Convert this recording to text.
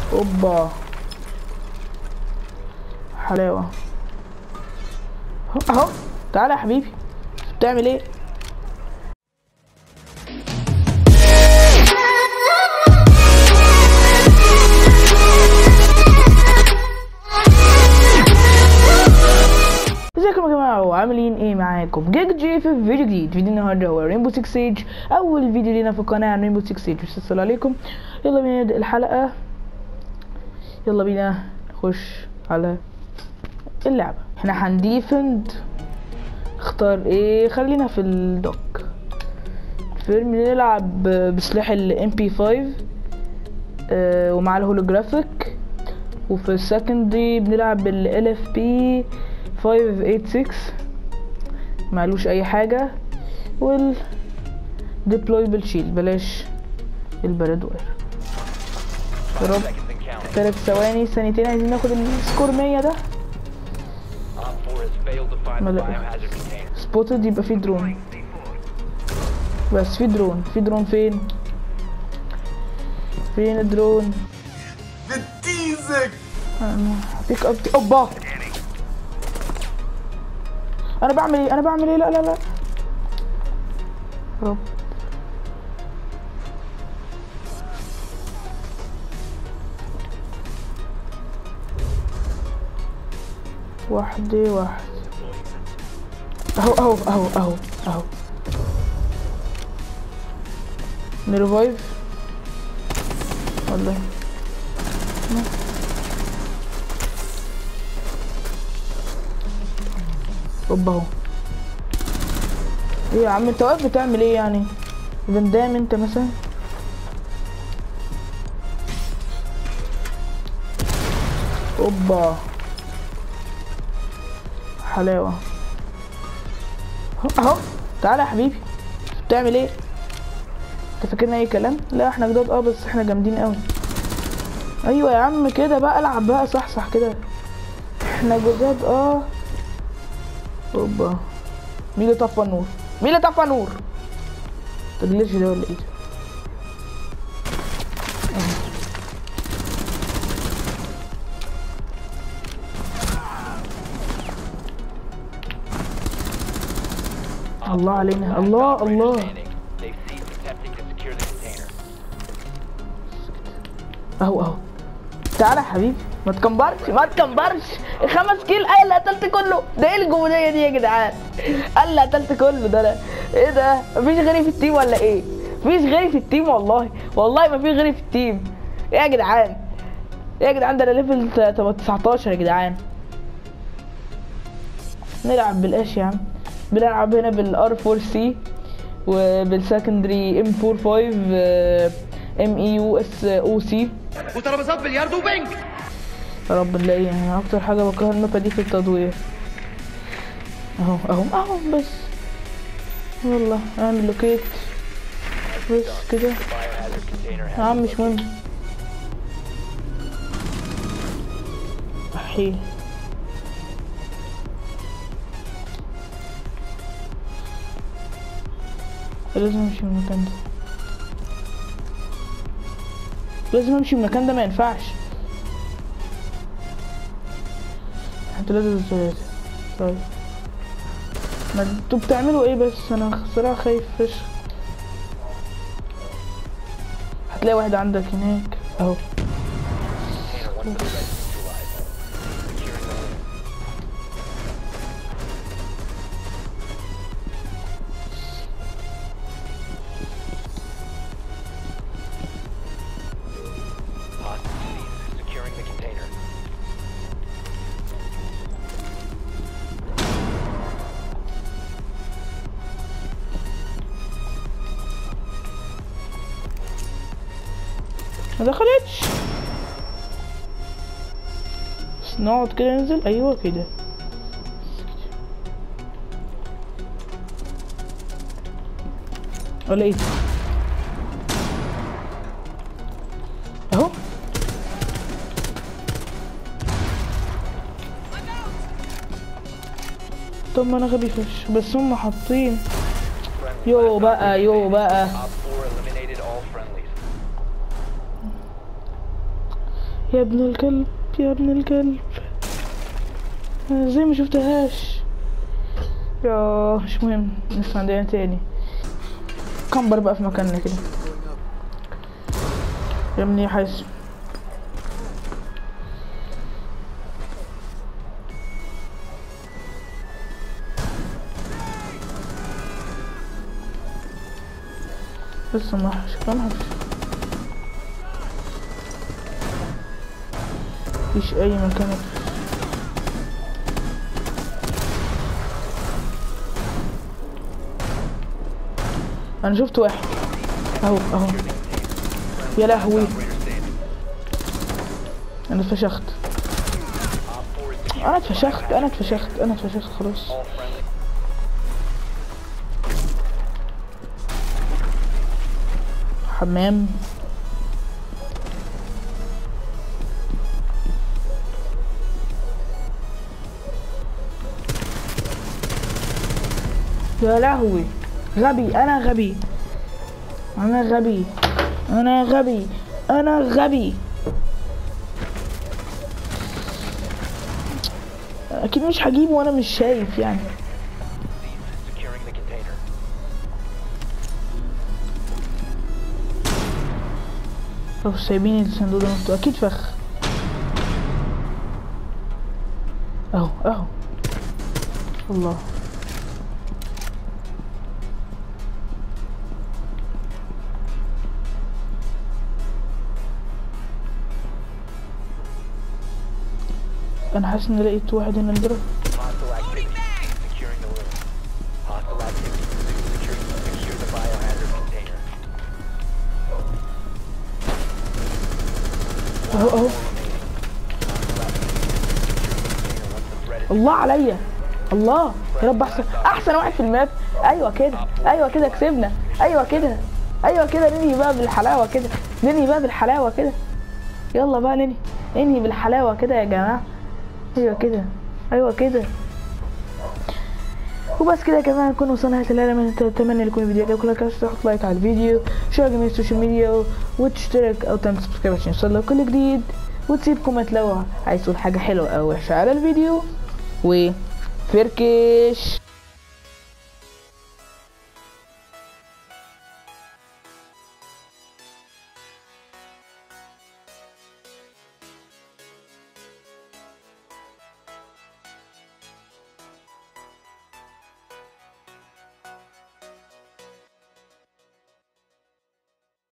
اوبا حلاوة اهو. تعالى يا حبيبي، بتعمل ايه؟ ازيكم يا جماعه وعاملين ايه؟ معاكم جيج جي في فيديو جديد. فيديو النهارده هو رينبو 6 سيج، اول فيديو لينا في القناه عن رينبو 6 سيج. السلام عليكم، يلا بينا نبدا الحلقه، يلا بينا نخش على اللعبه. احنا هنديفند، اختار ايه؟ خلينا في الدوك. فيلم نلعب بسلاح ال MP5 ومع الهولوجرافيك، وفي السكندري بنلعب بال LFP 586 معلوش اي حاجة، وال deployable shield بلاش البرادوير. يا رب 3 ثواني، ثانيتين، عايزين ناخد السكور 100 ده. سبوتد، يبقى في درون، بس في درون. في درون فين؟ فين الدرون؟ بتيزك بيك اب. اوبا انا بعمل ايه؟ انا بعمل ايه؟ لا لا لا يا رب. واحدة واحد اهو اهو اهو اهو اهو. نريفايف والله. اوبا اهو. ايه يا عم انت واقف بتعمل ايه يعني؟ بندام انت مثلا؟ اوبا حلاوة اهو. تعالى يا حبيبي، بتعمل ايه؟ انت فاكرنا اي كلام؟ لا احنا جداد بس احنا جامدين قوي. ايوه يا عم كده بقى، العب بقى صح صح كده، احنا جداد اوبا. مين اللي طفى النور؟ مين اللي طفى النور؟ تجليش ده ولا ايه؟ الله علينا، الله الله اهو اهو. تعالى يا حبيبي، ما تكمبرش ما تكمبرش. 5 كيل، انا اللي قتلت كله. ده ايه الجمهوريه دي يا جدعان؟ انا اللي قتلت كله ده. انا ايه ده؟ مفيش غيري في التيم ولا ايه؟ مفيش غيري في التيم والله، والله مفيش غيري في التيم. ايه يا جدعان؟ ايه يا جدعان؟ ده انا ليفل 19 يا جدعان. نلعب بالاش يا عم؟ بنلعب هنا بالار 4 سي وبالسكندري M45 MEUSOC وترابيزات بلياردو وبنج. يا رب نلاقي. يعني اكتر حاجه بكره المابا دي في التدوير. اهو اهو اهو. بس يلا اعمل لوكيت بس كده يا عم، مش مهم. احيه لازم امشي من المكان ده، لازم امشي من المكان ده، ما ينفعش. انتوا لازم الثلاثة. طيب ما انتوا بتعملوا ايه بس؟ انا صراحة خايف فشخ. هتلاقي واحد عندك هناك اهو. ما دخلتش، بس نقعد كده ننزل. ايوه كده. ولا ايه اهو. طب ما انا غبي فشخ، بس هم حاطين يو بقى يو بقى. يا ابن الكلب يا ابن الكلب، أنا ازاي ما شفتهاش؟ يا مش مهم، نسمع عندنا تاني. كمبر بقى في مكاننا كده يا ابني يا حازم. لسه ما شكلها ما فيش اي مكان. انا شفت واحد اهو اهو. يا لهوي انا اتفشخت، انا اتفشخت خلاص. حمام يا لهوي. غبي انا غبي انا غبي انا غبي انا غبي. اكيد مش هجيبه وانا مش شايف يعني. لو سايبين الصندوق ده مفتوح اكيد فخ. اهو اهو الله. انا حاسس اني لقيت واحد هنا نضرب. اهو اهو الله عليا الله يا رب. احسن واحد في الماب. ايوه كده ايوه كده كسبنا. ايوه كده ايوه كده. ننهي بقى بالحلاوه كده، ننهي بقى بالحلاوه كده. يلا بقى ننهي بالحلاوه كده يا جماعه. ايوه كده ايوه كده. وبس كده يا جماعه نكون وصلنا لنهايه الحلقه. اتمنى يكون الفيديو عجبكم. لو تحط لايك على الفيديو، شير جميع السوشيال ميديا، وتشترك او تعمل سبسكرايب عشان يوصلك كل جديد، وتسيب كومنت لو عايز تقول حاجه حلوه او وحشه على الفيديو. وفركش.